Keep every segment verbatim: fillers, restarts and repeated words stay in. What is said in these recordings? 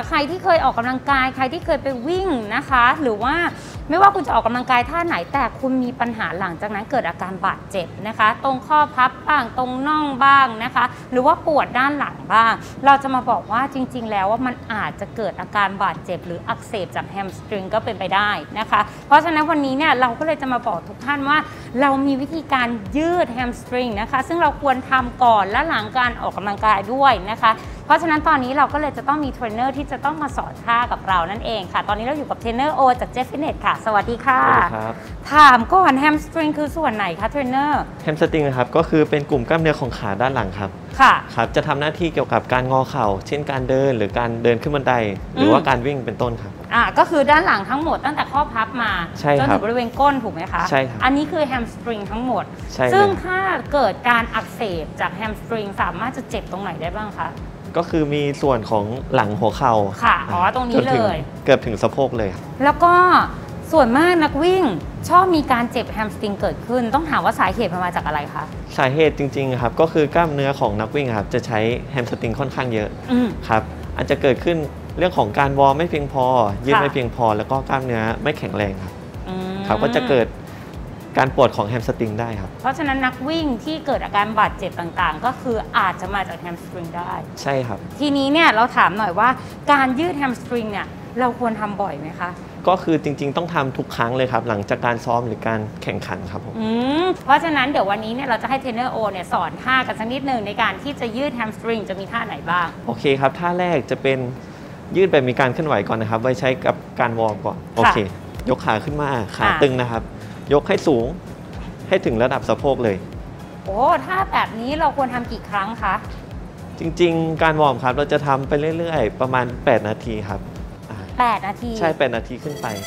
ใครที่เคยออกกำลังกายใครที่เคยไปวิ่งนะคะหรือว่าไม่ว่าคุณจะออกกำลังกายท่าไหนแต่คุณมีปัญหาหลังจากนั้นเกิดอาการบาดเจ็บนะคะตรงข้อพับบ้างตรงน่องบ้างนะคะหรือว่าปวดด้านหลังบ้างเราจะมาบอกว่าจริงๆแล้วว่ามันอาจจะเกิดอาการบาดเจ็บหรืออักเสบจากแฮมสตริงก็เป็นไปได้นะคะเพราะฉะนั้นวันนี้เนี่ยเราก็เลยจะมาบอกทุกท่านว่าเรามีวิธีการยืดแฮมสตริงนะคะซึ่งเราควรทำก่อนและหลังการออกกำลังกายด้วยนะคะเพราะฉะนั้นตอนนี้เราก็เลยจะต้องมีเทรนเนอร์ที่จะต้องมาสอนท่ากับเรานั่นเองค่ะตอนนี้เราอยู่กับเทรนเนอร์โอจาก Jet Fitness ค่ะสวัสดีค่ะสวัสดีครับถามก่อนแฮมสตริงคือส่วนไหนคะเทรนเนอร์แฮมสตริงนะครับก็คือเป็นกลุ่มกล้ามเนื้อของขาด้านหลังครับค่ะครับจะทำหน้าที่เกี่ยวกับการงอเข่าเช่นการเดินหรือการเดินขึ้นบันไดหรือว่าการวิ่งเป็นต้นครับอ่าก็คือด้านหลังทั้งหมดตั้งแต่ข้อพับมาจนถึงบริเวณก้นถูกไหมคะใช่ครับอันนี้คือแฮมสตริงทั้งหมดซึ่งถ้าเกิดการอักเสบจากแฮมสตริงสามารถจะเจ็บตรงไหนได้บ้างคะก็คือมีส่วนของหลังหัวเข่าค่ะอ๋อตรงนี้เลยเกือบถึงสะโพกเลยแล้วก็ส่วนมากนักวิ่งชอบมีการเจ็บแฮมสตริงเกิดขึ้นต้องถามว่าสาเหตุมาจากอะไรคะสาเหตุจริงๆครับก็คือกล้ามเนื้อของนักวิ่งครับจะใช้แฮมสตริงค่อนข้างเยอะครับอาจจะเกิดขึ้นเรื่องของการวอร์มไม่เพียงพอยืดไม่เพียงพอแล้วก็กล้ามเนื้อไม่แข็งแรงครับครับก็จะเกิดการปวดของแฮมสตริงได้ครับเพราะฉะนั้นนักวิ่งที่เกิดอาการบาดเจ็บต่างๆก็คืออาจจะมาจากแฮมสตริงได้ใช่ครับทีนี้เนี่ยเราถามหน่อยว่าการยืดแฮมสตริงเนี่ยเราควรทำบ่อยไหมคะก็คือจริงๆต้องทำทุกครั้งเลยครับหลังจากการซ้อมหรือการแข่งขันครับผมอืมเพราะฉะนั้นเดี๋ยววันนี้เนี่ยเราจะให้เทรนเนอร์โอเนี่ยสอนท่ากันสักนิดหนึ่งในการที่จะยืดแฮมสตริงจะมีท่าไหนบ้างโอเคครับท่าแรกจะเป็นยืดแบบมีการเคลื่อนไหวก่อนนะครับไว้ใช้กับการวอร์มก่อนโอเคยกขาขึ้นมาขาตึงนะครับยกให้สูงให้ถึงระดับสะโพกเลยโอ้ถ้าแบบนี้เราควรทำกี่ครั้งคะจริงๆการวอร์มครับเราจะทำไปเรื่อยๆประมาณแปดนาทีครับแปดนาทีใช่แปดนาทีขึ้นไป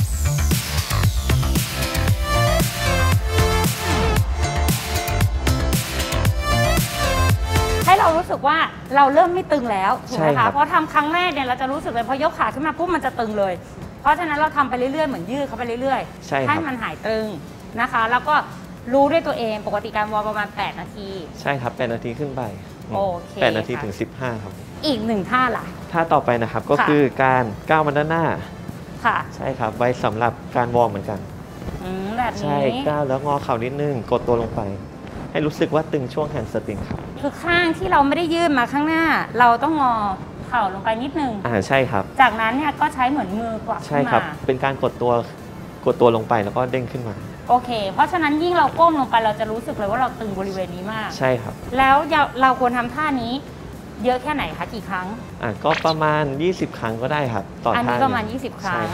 ให้เรารู้สึกว่าเราเริ่มไม่ตึงแล้วถูกไหมคะเพราะทำครั้งแรกเนี่ยเราจะรู้สึกเลยพอยกขาขึ้นมาปุ๊บมันจะตึงเลยเพราะฉะนั้นเราทำไปเรื่อยๆเหมือนยืดเข้าไปเรื่อยๆให้มันหายตึงนะคะแล้วก็รู้ด้วยตัวเองปกติการวอร์มประมาณแปดนาทีใช่ครับแปดนาทีขึ้นไปโอเคแปดนาทีถึงสิบห้าครับอีกหนึ่งท่าล่ะท่าต่อไปนะครับก็คือการก้าวมาด้านหน้าค่ะใช่ครับไว้สำหรับการวอร์มเหมือนกันอืมแบบนี้ใช่ก้าวแล้วงอเข่านิดนึงกดตัวลงไปให้รู้สึกว่าตึงช่วงแฮมสตริงครับคือข้างที่เราไม่ได้ยืดมาข้างหน้าเราต้องงอเข่าลงไปนิดนึงอ่าใช่ครับจากนั้นเนี่ยก็ใช้เหมือนมือกวักขึ้นมาใช่ครับเป็นการกดตัวกดตัวลงไปแล้วก็เด้งขึ้นมาโอเคเพราะฉะนั้นยิ่งเราก้มลงไปเราจะรู้สึกเลยว่าเราตึงบริเวณนี้มากใช่ครับแล้วเราควรทำท่านี้เยอะแค่ไหนคะกี่ครั้งอ่าก็ประมาณยี่สิบครั้งก็ได้ครับต่อท่าอันนี้ประมาณยี่สิบครั้ง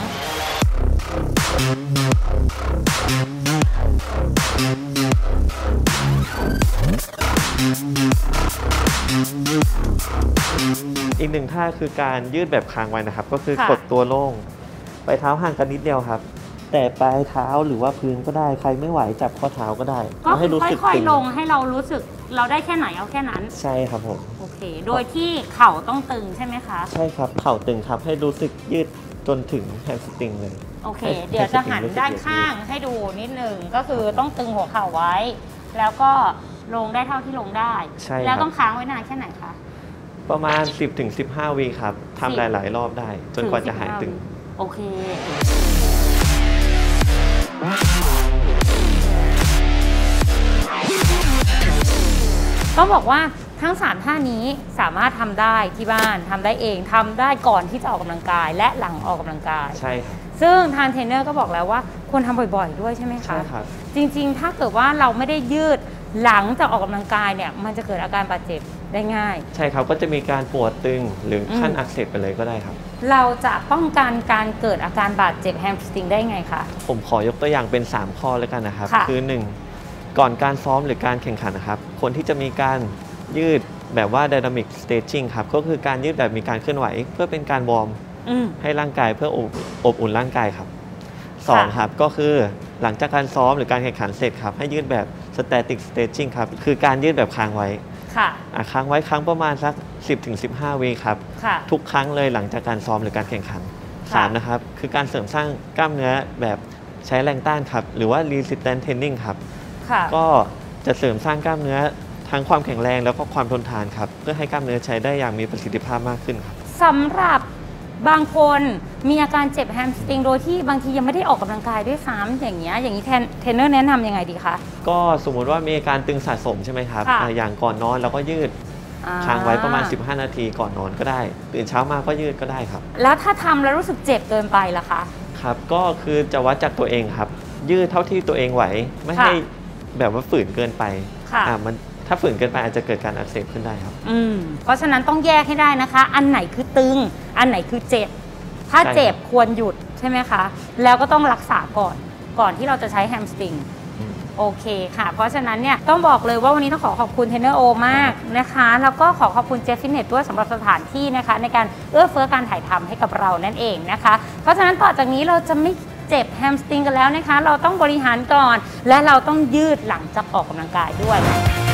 อีกหนึ่งท่าคือการยืดแบบค้างไว้นะครับก็คือกดตัวโล่งปลายเท้าห่างกันนิดเดียวครับแต่ปลายเท้าหรือว่าพื้นก็ได้ใครไม่ไหวจับข้อเท้าก็ได้ก็ให้รู้สึกค่อยๆลงให้เรารู้สึกเราได้แค่ไหนเอาแค่นั้นใช่ครับผมโอเคโดยที่เข่าต้องตึงใช่ไหมคะใช่ครับเข่าตึงครับให้รู้สึกยืดจนถึงแฮมสตริงเลยโอเคเดี๋ยวจะหันด้านข้างให้ดูนิดนึงก็คือต้องตึงหัวเข่าไว้แล้วก็ลงได้เท่าที่ลงได้แล้วต้องค้างไว้นานแค่ไหนคะประมาณ สิบถึงสิบห้า วิครับทำหลายๆรอบได้จนกว่าจะหายตึงโอเคต้องบอกว่าทั้งสามท่านี้สามารถทำได้ที่บ้านทำได้เองทำได้ก่อนที่จะออกกำลังกายและหลังออกกำลังกายใช่ครับซึ่งทางเทรนเนอร์ก็บอกแล้วว่าควรทำบ่อยๆด้วยใช่ไหมคะใช่ครับจริงๆถ้าเกิดว่าเราไม่ได้ยืดหลังจากออกกำลังกายเนี่ยมันจะเกิดอาการบาดเจ็บได้ง่ายใช่ครับก็จะมีการปวดตึงหรือขั้นอักเสบไปเลยก็ได้ครับเราจะป้องกันการเกิดอาการบาดเจ็บแฮมสตริงได้ไงคะผมขอยกตัวอย่างเป็นสามข้อแล้วกันนะครับคือหนึ่งก่อนการซ้อมหรือการแข่งขันนะครับคนที่จะมีการยืดแบบว่า Dynamic Stretching ครับก็คือการยืดแบบมีการเคลื่อนไหวเพื่อเป็นการวอร์มให้ร่างกายเพื่ออบอุ่นร่างกายครับสองครับก็คือหลังจากการซ้อมหรือการแข่งขันเสร็จครับให้ยืดแบบ Static Stretching ครับคือการยืดแบบค้างไว้ค้างไว้ครั้งประมาณสัก สิบถึงสิบห้า วิครับทุกครั้งเลยหลังจากการซ้อมหรือการแข่งขันสามนะครับคือการเสริมสร้างกล้ามเนื้อแบบใช้แรงต้านครับหรือว่า Resistance Training ครับก็จะเสริมสร้างกล้ามเนื้อทั้งความแข็งแรงแล้วก็ความทนทานครับเพื่อให้กล้ามเนื้อใช้ได้อย่างมีประสิทธิภาพมากขึ้นครับสำหรับบางคนมีอาการเจ็บแฮมสตริงโดยที่บางทียังไม่ได้ออกกำลังกายด้วยซ้ำอย่างเงี้ยอย่างนี้เทรนเนอร์แนะนำยังไงดีคะก็สมมุติว่ามีอาการตึงสะสมใช่ไหมครับอย่างก่อนนอนเราก็ยืดค้างไว้ประมาณสิบห้านาทีก่อนนอนก็ได้ตื่นเช้ามาก็ยืดก็ได้ครับแล้วถ้าทำแล้วรู้สึกเจ็บเกินไปล่ะคะครับก็คือจะวัดจากตัวเองครับยืดเท่าที่ตัวเองไหวไม่ให้แบบว่าฝืนเกินไปอ่ามันถ้าฝืนเกินไปอาจจะเกิดการอักเสบขึ้นได้ครับอืมเพราะฉะนั้นต้องแยกให้ได้นะคะอันไหนคือตึงอันไหนคือเจ็บถ้าเจ็บควรหยุดใช่ไหมคะแล้วก็ต้องรักษาก่อนก่อนที่เราจะใช้แฮมสตริงโอเคค่ะเพราะฉะนั้นเนี่ยต้องบอกเลยว่าวันนี้ต้องขอขอบคุณเทรนเนอร์โอมากนะคะแล้วก็ขอขอบคุณเจฟฟิตเนสด้วยสำหรับสถานที่นะคะในการเอื้อเฟื้อการถ่ายทำให้กับเรานั่นเองนะคะเพราะฉะนั้นต่อจากนี้เราจะไม่เจ็บแฮมสตริงกันแล้วนะคะเราต้องบริหารก่อนและเราต้องยืดหลังจากออกกำลังกายด้วย